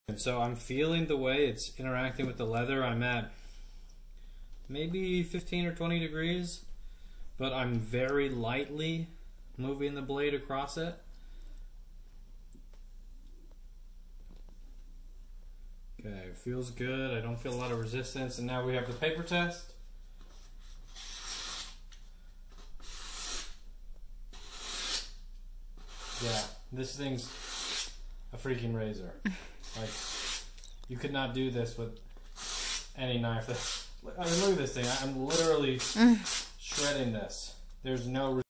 And so I'm feeling the way it's interacting with the leather. I'm at maybe 15 or 20 degrees, but I'm very lightly moving the blade across it. Okay, feels good. I don't feel a lot of resistance. And now we have the paper test. Yeah, this thing's a freaking razor. Like, you could not do this with any knife. I mean, look at this thing. I'm literally shredding this. There's no